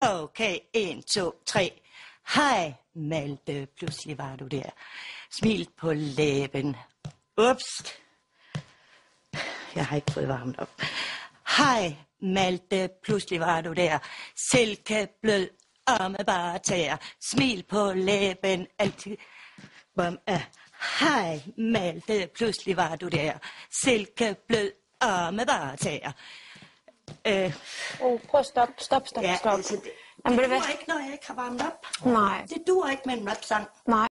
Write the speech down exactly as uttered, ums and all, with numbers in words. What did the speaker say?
Okay, en, to, tre. Hej, Malte, pludselig var du der. Smil på læben. Ups. Jeg har ikke fået varmt op. Hej, Malte, pludselig var du der. Silkeblød, arme bare tæer. Smil på læben, altid. Bum, uh. Hej, Malte, pludselig var du der. Silkeblød, arme bare tæer. Øh. Oh, prøv at stoppe, stop, stop, ja, stop. Altså, det, Jamen, det det duer ikke, når jeg ikke har varmet op. Nej. Det duer ikke med en rap-sang. Nej.